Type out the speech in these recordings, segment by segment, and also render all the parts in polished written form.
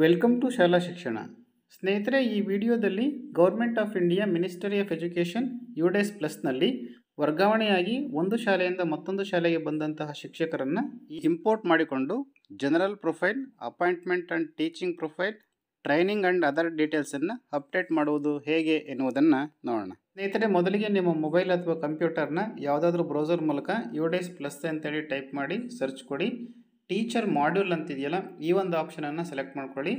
Welcome to ಶಾಲಾ ಶಿಕ್ಷಣ. ಸ್ನೇಹಿತರೆ, ಈ ವಿಡಿಯೋದಲ್ಲಿ government of India ministry of education UDISE ಪ್ಲಸ್ನಲ್ಲಿ ವರ್ಗಾವಣೆಯಾಗಿ ಒಂದು ಶಾಲೆಯಿಂದ ಮತ್ತೊಂದು ಶಾಲೆಗೆ ಬಂದಂತಹ ಶಿಕ್ಷಕರನ್ನು ಇಂಪೋರ್ಟ್ ಮಾಡಿಕೊಂಡು general profile, appointment and teaching profile, training and other ಡೀಟೇಲ್ಸನ್ನು ಅಪ್ಡೇಟ್ ಮಾಡುವುದು ಹೇಗೆ ಎನ್ನುವುದನ್ನು ನೋಡೋಣ. ಸ್ನೇಹಿತರೆ, ಮೊದಲಿಗೆ ನಿಮ್ಮ ಮೊಬೈಲ್ ಅಥವಾ ಕಂಪ್ಯೂಟರ್ನ ಯಾವುದಾದ್ರೂ ಬ್ರೌಸರ್ ಮೂಲಕ ಯುಡೇಸ್ ಪ್ಲಸ್ ಅಂತೇಳಿ ಟೈಪ್ ಮಾಡಿ ಸರ್ಚ್ ಕೊಡಿ. ಟೀಚರ್ ಮಾಡ್ಯೂಲ್ ಅಂತಿದೆಯಲ್ಲ, ಈ ಒಂದು ಆಪ್ಷನನ್ನು ಸೆಲೆಕ್ಟ್ ಮಾಡ್ಕೊಳ್ಳಿ.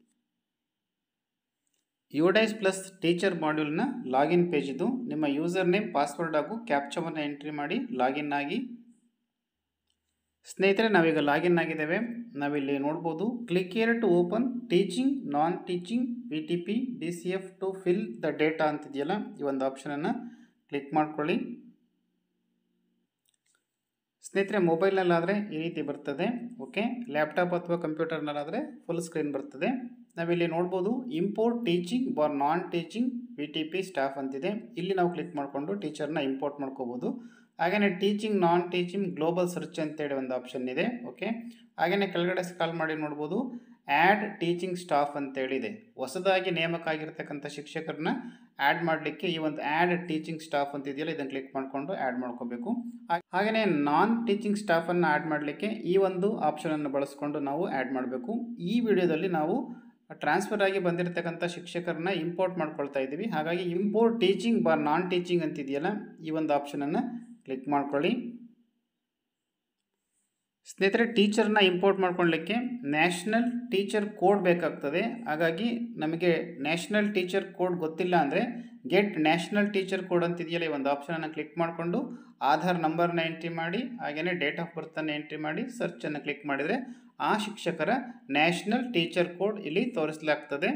ಯುಡೇಸ್ ಪ್ಲಸ್ ಟೀಚರ್ ಮಾಡ್ಯೂಲ್ನ ಲಾಗಿನ್ ಪೇಜ್ ಇದು. ನಿಮ್ಮ ಯೂಸರ್ ನೇಮ್, ಪಾಸ್ವರ್ಡ್ ಹಾಗೂ ಕ್ಯಾಪ್ಚಾವನ್ನು ಎಂಟ್ರಿ ಮಾಡಿ ಲಾಗಿನ್ ಆಗಿ. ಸ್ನೇಹಿತರೆ, ನಾವೀಗ ಲಾಗಿನ್ ಆಗಿದ್ದೇವೆ. ನಾವಿಲ್ಲಿ ನೋಡ್ಬೋದು, click here to open teaching, non teaching, PTP, DCF to fill the data ಅಂತಿದೆಯಲ್ಲ, ಈ ಒಂದು ಆಪ್ಷನನ್ನು ಕ್ಲಿಕ್ ಮಾಡ್ಕೊಳ್ಳಿ. ಸ್ನೇಹಿತರೆ, ಮೊಬೈಲ್ನಲ್ಲಾದರೆ ಈ ರೀತಿ ಬರ್ತದೆ. ಓಕೆ, ಲ್ಯಾಪ್ಟಾಪ್ ಅಥವಾ ಕಂಪ್ಯೂಟರ್ನಲ್ಲಾದರೆ ಫುಲ್ ಸ್ಕ್ರೀನ್ ಬರ್ತದೆ. ನಾವಿಲ್ಲಿ ನೋಡ್ಬೋದು, import teaching bar non teaching PTP staff ಅಂತಿದೆ. ಇಲ್ಲಿ ನಾವು ಕ್ಲಿಕ್ ಮಾಡಿಕೊಂಡು ಟೀಚರ್ನ ಇಂಪೋರ್ಟ್ ಮಾಡ್ಕೋಬೋದು. ಹಾಗೆಯೇ teaching, non teaching, global search ಅಂತೇಳಿ ಒಂದು ಆಪ್ಷನ್ ಇದೆ. ಓಕೆ, ಹಾಗೆಯೇ ಕೆಳಗಡೆ ಸ್ಕ್ರಾಲ್ ಮಾಡಿ ನೋಡ್ಬೋದು, ಆ್ಯಡ್ ಟೀಚಿಂಗ್ ಸ್ಟಾಫ್ ಅಂತೇಳಿದೆ. ಹೊಸದಾಗಿ ನೇಮಕ ಆಗಿರ್ತಕ್ಕಂಥ ಶಿಕ್ಷಕರನ್ನ ಆ್ಯಡ್ ಮಾಡಲಿಕ್ಕೆ ಈ ಒಂದು ಆ್ಯಡ್ ಟೀಚಿಂಗ್ ಸ್ಟಾಫ್ ಅಂತಿದೆಯಲ್ಲ, ಇದನ್ನು ಕ್ಲಿಕ್ ಮಾಡಿಕೊಂಡು ಆ್ಯಡ್ ಮಾಡ್ಕೋಬೇಕು. ಹಾಗೆಯೇ ನಾನ್ ಟೀಚಿಂಗ್ ಸ್ಟಾಫನ್ನು ಆ್ಯಡ್ ಮಾಡಲಿಕ್ಕೆ ಈ ಒಂದು ಆಪ್ಷನನ್ನು ಬಳಸ್ಕೊಂಡು ನಾವು ಆ್ಯಡ್ ಮಾಡಬೇಕು. ಈ ವಿಡಿಯೋದಲ್ಲಿ ನಾವು ಟ್ರಾನ್ಸ್ಫರ್ ಆಗಿ ಬಂದಿರತಕ್ಕಂಥ ಶಿಕ್ಷಕರನ್ನ ಇಂಪೋರ್ಟ್ ಮಾಡ್ಕೊಳ್ತಾ ಇದ್ದೀವಿ. ಹಾಗಾಗಿ import teaching bar non teaching ಅಂತಿದೆಯಲ್ಲ, ಈ ಒಂದು ಆಪ್ಷನನ್ನು ಕ್ಲಿಕ್ ಮಾಡ್ಕೊಳ್ಳಿ. ಸ್ನೇಹಿತರೆ, ಟೀಚರ್ನ ಇಂಪೋರ್ಟ್ ಮಾಡ್ಕೊಳ್ಳಿಕ್ಕೆ ನ್ಯಾಷನಲ್ ಟೀಚರ್ ಕೋಡ್ ಬೇಕಾಗ್ತದೆ. ಹಾಗಾಗಿ ನಮಗೆ ನ್ಯಾಷನಲ್ ಟೀಚರ್ ಕೋಡ್ ಗೊತ್ತಿಲ್ಲ ಅಂದರೆ ಗೆಟ್ ನ್ಯಾಷನಲ್ ಟೀಚರ್ ಕೋಡ್ ಅಂತಿದೆಯಲ್ಲ, ಈ ಒಂದು ಆಪ್ಷನನ್ನು ಕ್ಲಿಕ್ ಮಾಡಿಕೊಂಡು ಆಧಾರ್ ನಂಬರ್ನ ಎಂಟ್ರಿ ಮಾಡಿ, ಹಾಗೆಯೇ ಡೇಟ್ ಆಫ್ ಬರ್ತನ್ನು ಎಂಟ್ರಿ ಮಾಡಿ ಸರ್ಚನ್ನು ಕ್ಲಿಕ್ ಮಾಡಿದರೆ ಆ ಶಿಕ್ಷಕರ ನ್ಯಾಷನಲ್ ಟೀಚರ್ ಕೋಡ್ ಇಲ್ಲಿ ತೋರಿಸಲಾಗ್ತದೆ.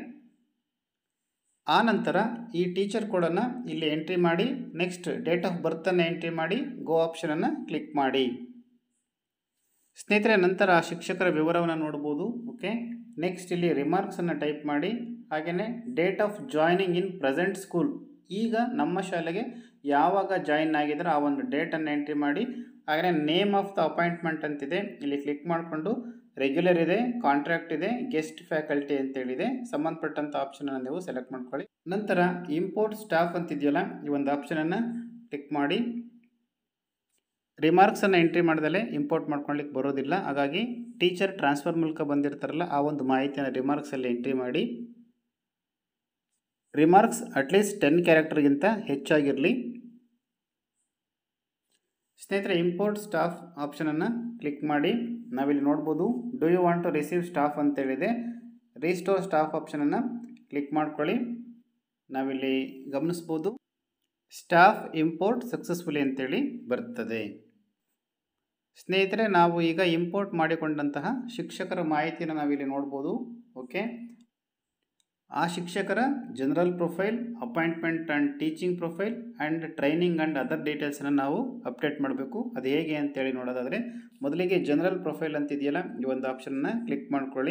ಆ ನಂತರ ಈ ಟೀಚರ್ ಕೋಡನ್ನು ಇಲ್ಲಿ ಎಂಟ್ರಿ ಮಾಡಿ, ನೆಕ್ಸ್ಟ್ ಡೇಟ್ ಆಫ್ ಬರ್ತನ್ನು ಎಂಟ್ರಿ ಮಾಡಿ ಗೋ ಆಪ್ಷನನ್ನು ಕ್ಲಿಕ್ ಮಾಡಿ. ಸ್ನೇಹಿತರೆ, ನಂತರ ಆ ಶಿಕ್ಷಕರ ವಿವರವನ್ನು ನೋಡ್ಬೋದು. ಓಕೆ, ನೆಕ್ಸ್ಟ್ ಇಲ್ಲಿ ರಿಮಾರ್ಕ್ಸನ್ನು ಟೈಪ್ ಮಾಡಿ, ಹಾಗೆಯೇ date of joining in present school, ಈಗ ನಮ್ಮ ಶಾಲೆಗೆ ಯಾವಾಗ ಜಾಯಿನ್ ಆಗಿದ್ರೆ ಆ ಒಂದು ಡೇಟನ್ನು ಎಂಟ್ರಿ ಮಾಡಿ, ಹಾಗೆಯೇ ನೇಮ್ ಆಫ್ ದ ಅಪಾಯಿಂಟ್ಮೆಂಟ್ ಅಂತಿದೆ, ಇಲ್ಲಿ ಕ್ಲಿಕ್ ಮಾಡಿಕೊಂಡು ರೆಗ್ಯುಲರ್ ಇದೆ, ಕಾಂಟ್ರಾಕ್ಟ್ ಇದೆ, ಗೆಸ್ಟ್ ಫ್ಯಾಕಲ್ಟಿ ಅಂತೇಳಿದೆ, ಸಂಬಂಧಪಟ್ಟಂಥ ಆಪ್ಷನನ್ನು ನೀವು ಸೆಲೆಕ್ಟ್ ಮಾಡ್ಕೊಳ್ಳಿ. ನಂತರ ಇಂಪೋರ್ಟ್ ಸ್ಟಾಫ್ ಅಂತಿದೆಯಲ್ಲ, ಈ ಒಂದು ಆಪ್ಷನನ್ನು ಕ್ಲಿಕ್ ಮಾಡಿ. ರಿಮಾರ್ಕ್ಸನ್ನು ಎಂಟ್ರಿ ಮಾಡಿದಲೇ ಇಂಪೋರ್ಟ್ ಮಾಡ್ಕೊಳ್ಳಿಕ್ಕೆ ಬರೋದಿಲ್ಲ. ಹಾಗಾಗಿ ಟೀಚರ್ ಟ್ರಾನ್ಸ್ಫರ್ ಮೂಲಕ ಬಂದಿರ್ತಾರಲ್ಲ, ಆ ಒಂದು ಮಾಹಿತಿಯನ್ನು ರಿಮಾರ್ಕ್ಸಲ್ಲಿ ಎಂಟ್ರಿ ಮಾಡಿ. ರಿಮಾರ್ಕ್ಸ್ ಅಟ್ಲೀಸ್ಟ್ 10 ಕ್ಯಾರೆಕ್ಟರ್ಗಿಂತ ಹೆಚ್ಚಾಗಿರಲಿ. ಸ್ನೇಹಿತರೆ, ಇಂಪೋರ್ಟ್ ಸ್ಟಾಫ್ ಆಪ್ಷನನ್ನು ಕ್ಲಿಕ್ ಮಾಡಿ. ನಾವಿಲ್ಲಿ ನೋಡ್ಬೋದು, do you want to receive staff ಅಂತೇಳಿದೆ. ರೀಸ್ಟೋರ್ ಸ್ಟಾಫ್ ಆಪ್ಷನನ್ನು ಕ್ಲಿಕ್ ಮಾಡ್ಕೊಳ್ಳಿ. ನಾವಿಲ್ಲಿ ಗಮನಿಸ್ಬೋದು, ಸ್ಟಾಫ್ ಇಂಪೋರ್ಟ್ ಸಕ್ಸಸ್ಫುಲಿ ಅಂತೇಳಿ ಬರ್ತದೆ. ಸ್ನೇಹಿತರೆ, ನಾವು ಈಗ ಇಂಪೋರ್ಟ್ ಮಾಡಿಕೊಂಡಂತಹ ಶಿಕ್ಷಕರ ಮಾಹಿತಿಯನ್ನು ನಾವಿಲ್ಲಿ ನೋಡ್ಬೋದು. ಓಕೆ, ಆ ಶಿಕ್ಷಕರ general profile, appointment and teaching profile and training and other ಡೀಟೇಲ್ಸನ್ನು ನಾವು ಅಪ್ಡೇಟ್ ಮಾಡಬೇಕು. ಅದು ಹೇಗೆ ಅಂತೇಳಿ ನೋಡೋದಾದರೆ, ಮೊದಲಿಗೆ ಜನರಲ್ ಪ್ರೊಫೈಲ್ ಅಂತಿದೆಯಲ್ಲ, ಈ ಒಂದು ಆಪ್ಷನನ್ನು ಕ್ಲಿಕ್ ಮಾಡ್ಕೊಳ್ಳಿ.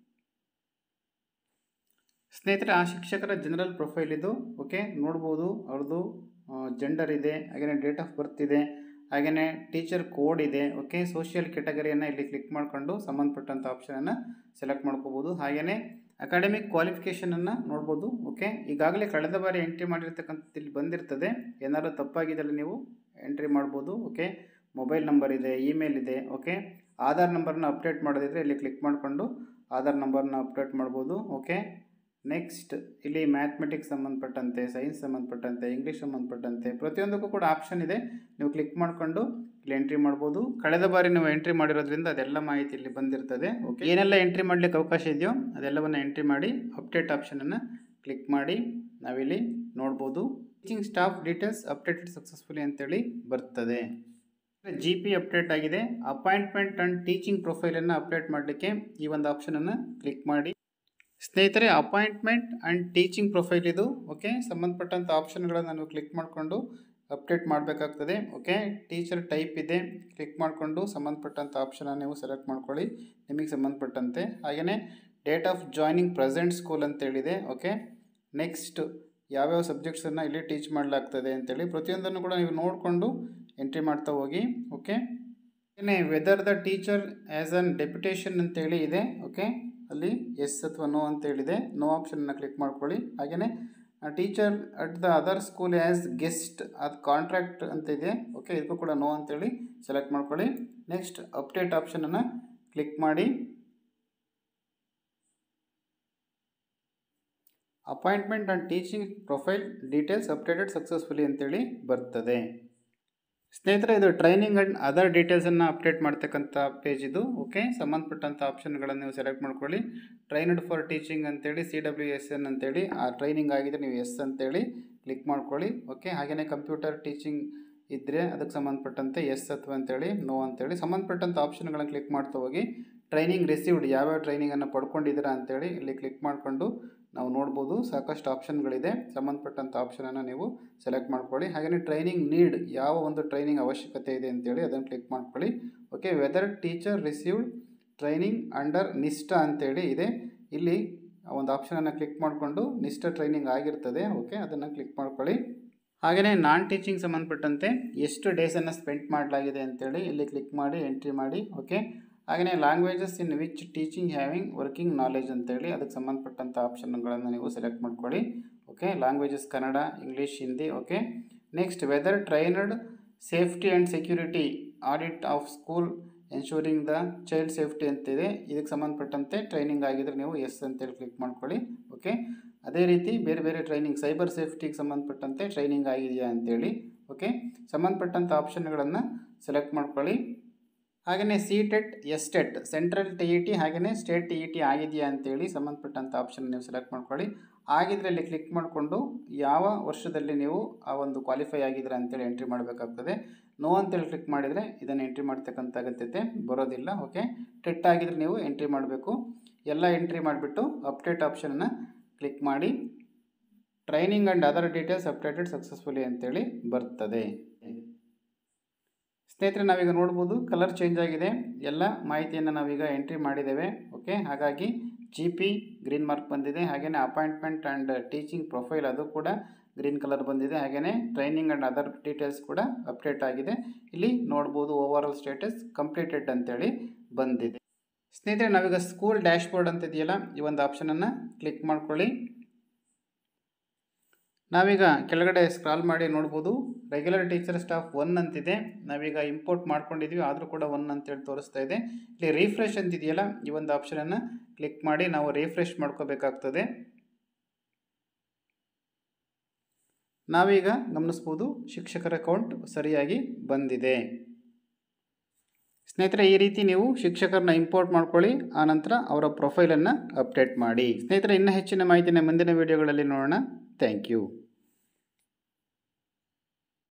ಸ್ನೇಹಿತರೆ, ಆ ಶಿಕ್ಷಕರ ಜನರಲ್ ಪ್ರೊಫೈಲ್ ಇದು. ಓಕೆ, ನೋಡ್ಬೋದು, ಅವ್ರದ್ದು ಜೆಂಡರ್ ಇದೆ, ಹಾಗೆಯೇ ಡೇಟ್ ಆಫ್ ಬರ್ತ್ ಇದೆ, ಹಾಗೆಯೇ ಟೀಚರ್ ಕೋಡ್ ಇದೆ. ಓಕೆ, ಸೋಷಿಯಲ್ ಕ್ಯಾಟಗರಿಯನ್ನು ಇಲ್ಲಿ ಕ್ಲಿಕ್ ಮಾಡಿಕೊಂಡು ಸಂಬಂಧಪಟ್ಟಂಥ ಆಪ್ಷನನ್ನು ಸೆಲೆಕ್ಟ್ ಮಾಡ್ಕೋಬೋದು. ಹಾಗೆಯೇ ಅಕಾಡೆಮಿಕ್ ಕ್ವಾಲಿಫಿಕೇಷನನ್ನು ನೋಡ್ಬೋದು. ಓಕೆ, ಈಗಾಗಲೇ ಕಳೆದ ಬಾರಿ ಎಂಟ್ರಿ ಮಾಡಿರ್ತಕ್ಕಂಥದ್ದು ಇಲ್ಲಿ ಬಂದಿರ್ತದೆ. ಏನಾದರೂ ತಪ್ಪಾಗಿದ್ದಲ್ಲಿ ನೀವು ಎಂಟ್ರಿ ಮಾಡ್ಬೋದು. ಓಕೆ, ಮೊಬೈಲ್ ನಂಬರ್ ಇದೆ, ಇಮೇಲ್ ಇದೆ. ಓಕೆ, ಆಧಾರ್ ನಂಬರ್ನ ಅಪ್ಡೇಟ್ ಮಾಡೋದಿದ್ರೆ ಇಲ್ಲಿ ಕ್ಲಿಕ್ ಮಾಡಿಕೊಂಡು ಆಧಾರ್ ನಂಬರ್ನ ಅಪ್ಡೇಟ್ ಮಾಡ್ಬೋದು. ಓಕೆ, ನೆಕ್ಸ್ಟ್ ಇಲ್ಲಿ ಮ್ಯಾಥಮೆಟಿಕ್ಸ್ ಸಂಬಂಧಪಟ್ಟಂತೆ, ಸೈನ್ಸ್ ಸಂಬಂಧಪಟ್ಟಂತೆ, ಇಂಗ್ಲೀಷ್ ಸಂಬಂಧಪಟ್ಟಂತೆ ಪ್ರತಿಯೊಂದಕ್ಕೂ ಕೂಡ ಆಪ್ಷನ್ ಇದೆ. ನೀವು ಕ್ಲಿಕ್ ಮಾಡಿಕೊಂಡು ಇಲ್ಲಿ ಎಂಟ್ರಿ ಮಾಡ್ಬೋದು. ಕಳೆದ ಬಾರಿ ನೀವು ಎಂಟ್ರಿ ಮಾಡಿರೋದ್ರಿಂದ ಅದೆಲ್ಲ ಮಾಹಿತಿ ಇಲ್ಲಿ ಬಂದಿರ್ತದೆ. ಓಕೆ, ಏನೆಲ್ಲ ಎಂಟ್ರಿ ಮಾಡಲಿಕ್ಕೆ ಅವಕಾಶ ಇದೆಯೋ ಅದೆಲ್ಲವನ್ನು ಎಂಟ್ರಿ ಮಾಡಿ ಅಪ್ಡೇಟ್ ಆಪ್ಷನನ್ನು ಕ್ಲಿಕ್ ಮಾಡಿ. ನಾವಿಲ್ಲಿ ನೋಡ್ಬೋದು, teaching staff details updated successfully ಅಂತೇಳಿ ಬರ್ತದೆ. GP ಅಪ್ಡೇಟ್ ಆಗಿದೆ. ಅಪಾಯಿಂಟ್ಮೆಂಟ್ ಆ್ಯಂಡ್ ಟೀಚಿಂಗ್ ಪ್ರೊಫೈಲನ್ನು ಅಪ್ಡೇಟ್ ಮಾಡಲಿಕ್ಕೆ ಈ ಒಂದು ಆಪ್ಷನನ್ನು ಕ್ಲಿಕ್ ಮಾಡಿ. ಸ್ನೇಹಿತರೆ, ಅಪಾಯಿಂಟ್ಮೆಂಟ್ ಆ್ಯಂಡ್ ಟೀಚಿಂಗ್ ಪ್ರೊಫೈಲ್ ಇದು. ಓಕೆ, ಸಂಬಂಧಪಟ್ಟಂಥ ಆಪ್ಷನ್ಗಳನ್ನು ನಾವು ಕ್ಲಿಕ್ ಮಾಡಿಕೊಂಡು ಅಪ್ಡೇಟ್ ಮಾಡಬೇಕಾಗ್ತದೆ. ಓಕೆ, ಟೀಚರ್ ಟೈಪ್ ಇದೆ, ಕ್ಲಿಕ್ ಮಾಡಿಕೊಂಡು ಸಂಬಂಧಪಟ್ಟಂಥ ಆಪ್ಷನನ್ನು ನೀವು ಸೆಲೆಕ್ಟ್ ಮಾಡ್ಕೊಳ್ಳಿ ನಿಮಗೆ ಸಂಬಂಧಪಟ್ಟಂತೆ. ಹಾಗೆಯೇ date of joining present school ಅಂತೇಳಿದೆ. ಓಕೆ, ನೆಕ್ಸ್ಟ್ ಯಾವ್ಯಾವ ಸಬ್ಜೆಕ್ಟ್ಸನ್ನು ಇಲ್ಲಿ ಟೀಚ್ ಮಾಡಲಾಗ್ತದೆ ಅಂತೇಳಿ ಪ್ರತಿಯೊಂದನ್ನು ಕೂಡ ನೀವು ನೋಡಿಕೊಂಡು ಎಂಟ್ರಿ ಮಾಡ್ತಾ ಹೋಗಿ. Okay, whether the teacher as on deputation ಅಂತೇಳಿ ಇದೆ. ಓಕೆ, ಅಲ್ಲಿ ಎಸ್ ಅಥವಾ ನೋ ಅಂತ ಹೇಳಿದೆ, ನೋ ಆಪ್ಷನನ್ನು ಕ್ಲಿಕ್ ಮಾಡ್ಕೊಳ್ಳಿ. ಹಾಗೆಯೇ teacher at the other school as guest ಅದು ಕಾಂಟ್ರಾಕ್ಟ್ ಅಂತ ಇದೆ, ಓಕೆ, ಇದಕ್ಕೂ ಕೂಡ ನೋ ಅಂತೇಳಿ ಸೆಲೆಕ್ಟ್ ಮಾಡ್ಕೊಳ್ಳಿ. ನೆಕ್ಸ್ಟ್ ಅಪ್ಡೇಟ್ ಆಪ್ಷನನ್ನು ಕ್ಲಿಕ್ ಮಾಡಿ. Appointment and teaching profile details updated successfully ಅಂತೇಳಿ ಬರ್ತದೆ. ಸ್ನೇಹಿತರೆ, ಇದು ಟ್ರೈನಿಂಗ್ ಆ್ಯಂಡ್ ಅದರ್ ಡೀಟೇಲ್ಸನ್ನು ಅಪ್ಡೇಟ್ ಮಾಡ್ತಕ್ಕಂಥ ಪೇಜ್ ಇದು. ಓಕೆ, ಸಂಬಂಧಪಟ್ಟಂಥ ಆಪ್ಷನ್ಗಳನ್ನು ನೀವು ಸೆಲೆಕ್ಟ್ ಮಾಡ್ಕೊಳ್ಳಿ. ಟ್ರೈನ್ಡ್ ಫಾರ್ ಟೀಚಿಂಗ್ ಅಂತೇಳಿ CWSN ಅಂತೇಳಿ ಆ ಟ್ರೈನಿಂಗ್ ಆಗಿದ್ರೆ ನೀವು ಎಸ್ ಅಂತೇಳಿ ಕ್ಲಿಕ್ ಮಾಡ್ಕೊಳ್ಳಿ. ಓಕೆ, ಹಾಗೆಯೇ ಕಂಪ್ಯೂಟರ್ ಟೀಚಿಂಗ್ ಇದ್ದರೆ ಅದಕ್ಕೆ ಸಂಬಂಧಪಟ್ಟಂತೆ ಎಸ್ ಅಥವಾ ಅಂತೇಳಿ ನೋ ಅಂತೇಳಿ ಸಂಬಂಧಪಟ್ಟಂಥ ಆಪ್ಷನ್ಗಳನ್ನು ಕ್ಲಿಕ್ ಮಾಡ್ತಾ ಹೋಗಿ. ಟ್ರೈನಿಂಗ್ ರಿಸೀವ್ಡ್ ಯಾವ್ಯಾವ ಟ್ರೈನಿಂಗನ್ನು ಪಡ್ಕೊಂಡಿದ್ದೀರಾ ಅಂತೇಳಿ ಇಲ್ಲಿ ಕ್ಲಿಕ್ ಮಾಡಿಕೊಂಡು ನಾವು ನೋಡ್ಬೋದು ಸಾಕಷ್ಟು ಆಪ್ಷನ್ಗಳಿದೆ. ಸಂಬಂಧಪಟ್ಟಂಥ ಆಪ್ಷನನ್ನು ನೀವು ಸೆಲೆಕ್ಟ್ ಮಾಡ್ಕೊಳ್ಳಿ. ಹಾಗೆಯೇ ಟ್ರೈನಿಂಗ್ ನೀಡ್ ಯಾವ ಒಂದು ಟ್ರೈನಿಂಗ್ ಅವಶ್ಯಕತೆ ಇದೆ ಅಂತೇಳಿ ಅದನ್ನು ಕ್ಲಿಕ್ ಮಾಡ್ಕೊಳ್ಳಿ. Okay, whether teacher received training under Nishtha ಅಂತೇಳಿ ಇದೆ. ಇಲ್ಲಿ ಒಂದು ಆಪ್ಷನನ್ನು ಕ್ಲಿಕ್ ಮಾಡಿಕೊಂಡು ನಿಷ್ಠಾ ಟ್ರೈನಿಂಗ್ ಆಗಿರ್ತದೆ. ಓಕೆ, ಅದನ್ನು ಕ್ಲಿಕ್ ಮಾಡ್ಕೊಳ್ಳಿ. ಹಾಗೆಯೇ ನಾನ್ ಟೀಚಿಂಗ್ ಸಂಬಂಧಪಟ್ಟಂತೆ ಎಷ್ಟು ಡೇಸನ್ನು ಸ್ಪೆಂಡ್ ಮಾಡಲಾಗಿದೆ ಅಂತೇಳಿ ಇಲ್ಲಿ ಕ್ಲಿಕ್ ಮಾಡಿ ಎಂಟ್ರಿ ಮಾಡಿ. ಓಕೆ, ಹಾಗೆಯೇ languages in which teaching having working knowledge ಅಂತೇಳಿ ಅದಕ್ಕೆ ಸಂಬಂಧಪಟ್ಟಂಥ ಆಪ್ಷನ್ಗಳನ್ನು ನೀವು ಸೆಲೆಕ್ಟ್ ಮಾಡ್ಕೊಳ್ಳಿ. Okay, languages Kannada, English, Hindi. Okay, next whether trained safety and security audit of school ensuring the child safety ಅಂತಿದೆ. ಇದಕ್ಕೆ ಸಂಬಂಧಪಟ್ಟಂತೆ ಟ್ರೈನಿಂಗ್ ಆಗಿದ್ರೆ ನೀವು ಎಸ್ ಅಂತೇಳಿ ಕ್ಲಿಕ್ ಮಾಡ್ಕೊಳ್ಳಿ. ಓಕೆ, ಅದೇ ರೀತಿ ಬೇರೆ ಬೇರೆ ಟ್ರೈನಿಂಗ್ ಸೈಬರ್ ಸೇಫ್ಟಿಗೆ ಸಂಬಂಧಪಟ್ಟಂತೆ ಟ್ರೈನಿಂಗ್ ಆಗಿದೆಯಾ ಅಂತೇಳಿ. ಓಕೆ, ಸಂಬಂಧಪಟ್ಟಂಥ ಆಪ್ಷನ್ಗಳನ್ನು ಸೆಲೆಕ್ಟ್ ಮಾಡ್ಕೊಳ್ಳಿ. ಹಾಗೆಯೇ CTET, STET ಸೆಂಟ್ರಲ್ TET ಹಾಗೆಯೇ ಸ್ಟೇಟ್ TET ಆಗಿದೆಯಾ ಅಂತೇಳಿ ಸಂಬಂಧಪಟ್ಟಂಥ ಆಪ್ಷನ್ ನೀವು ಸೆಲೆಕ್ಟ್ ಮಾಡ್ಕೊಳ್ಳಿ. ಆಗಿದ್ರೆ ಅಲ್ಲಿ ಕ್ಲಿಕ್ ಮಾಡಿಕೊಂಡು ಯಾವ ವರ್ಷದಲ್ಲಿ ನೀವು ಆ ಒಂದು ಕ್ವಾಲಿಫೈ ಆಗಿದ್ದೀರಾ ಅಂತೇಳಿ ಎಂಟ್ರಿ ಮಾಡಬೇಕಾಗ್ತದೆ. ನೋ ಅಂತೇಳಿ ಕ್ಲಿಕ್ ಮಾಡಿದರೆ ಇದನ್ನು ಎಂಟ್ರಿ ಮಾಡ್ತಕ್ಕಂಥ ಅಗತ್ಯತೆ ಬರೋದಿಲ್ಲ. ಓಕೆ, ಟೆಟ್ ಆಗಿದ್ರೆ ನೀವು ಎಂಟ್ರಿ ಮಾಡಬೇಕು. ಎಲ್ಲ ಎಂಟ್ರಿ ಮಾಡಿಬಿಟ್ಟು ಅಪ್ಡೇಟ್ ಆಪ್ಷನನ್ನು ಕ್ಲಿಕ್ ಮಾಡಿ. Training and other details updated successfully ಅಂತೇಳಿ ಬರ್ತದೆ. ಸ್ನೇಹಿತರೆ, ನಾವೀಗ ನೋಡ್ಬೋದು ಕಲರ್ ಚೇಂಜ್ ಆಗಿದೆ. ಎಲ್ಲ ಮಾಹಿತಿಯನ್ನು ನಾವೀಗ ಎಂಟ್ರಿ ಮಾಡಿದ್ದೇವೆ. ಓಕೆ, ಹಾಗಾಗಿ GP ಗ್ರೀನ್ ಮಾರ್ಕ್ ಬಂದಿದೆ. ಹಾಗೆಯೇ ಅಪಾಯಿಂಟ್ಮೆಂಟ್ ಆ್ಯಂಡ್ ಟೀಚಿಂಗ್ ಪ್ರೊಫೈಲ್ ಅದು ಕೂಡ ಗ್ರೀನ್ ಕಲರ್ ಬಂದಿದೆ. ಹಾಗೆಯೇ ಟ್ರೈನಿಂಗ್ ಆ್ಯಂಡ್ ಅದರ್ ಡೀಟೇಲ್ಸ್ ಕೂಡ ಅಪ್ಡೇಟ್ ಆಗಿದೆ. ಇಲ್ಲಿ ನೋಡ್ಬೋದು ಓವರ್ ಆಲ್ ಸ್ಟೇಟಸ್ ಕಂಪ್ಲೀಟೆಡ್ ಅಂತೇಳಿ ಬಂದಿದೆ. ಸ್ನೇಹಿತರೆ, ನಾವೀಗ ಸ್ಕೂಲ್ ಡ್ಯಾಶ್ ಬೋರ್ಡ್ ಅಂತ ಇದೆಯಲ್ಲ ಈ ಒಂದು ಆಪ್ಷನನ್ನು ಕ್ಲಿಕ್ ಮಾಡ್ಕೊಳ್ಳಿ. ನಾವೀಗ ಕೆಳಗಡೆ ಸ್ಕ್ರಾಲ್ ಮಾಡಿ ನೋಡ್ಬೋದು ರೆಗ್ಯುಲರ್ ಟೀಚರ್ ಸ್ಟಾಫ್ 1 ಅಂತಿದೆ. ನಾವೀಗ ಇಂಪೋರ್ಟ್ ಮಾಡ್ಕೊಂಡಿದ್ವಿ ಆದರೂ ಕೂಡ 1 ಅಂತೇಳಿ ತೋರಿಸ್ತಾ ಇದೆ. ಇಲ್ಲಿ ರಿಫ್ರೆಶ್ ಅಂತಿದೆಯಲ್ಲ ಈ ಒಂದು ಆಪ್ಷನನ್ನು ಕ್ಲಿಕ್ ಮಾಡಿ ನಾವು ರಿಫ್ರೆಶ್ ಮಾಡ್ಕೋಬೇಕಾಗ್ತದೆ. ನಾವೀಗ ಗಮನಿಸ್ಬೋದು ಶಿಕ್ಷಕರ ಅಕೌಂಟ್ ಸರಿಯಾಗಿ ಬಂದಿದೆ. ಸ್ನೇಹಿತರೆ, ಈ ರೀತಿ ನೀವು ಶಿಕ್ಷಕರನ್ನ ಇಂಪೋರ್ಟ್ ಮಾಡ್ಕೊಳ್ಳಿ. ಆನಂತರ ಅವರ ಪ್ರೊಫೈಲನ್ನು ಅಪ್ಡೇಟ್ ಮಾಡಿ. ಸ್ನೇಹಿತರೆ, ಇನ್ನೂ ಹೆಚ್ಚಿನ ಮಾಹಿತಿನ ಮುಂದಿನ ವಿಡಿಯೋಗಳಲ್ಲಿ ನೋಡೋಣ. Thank you.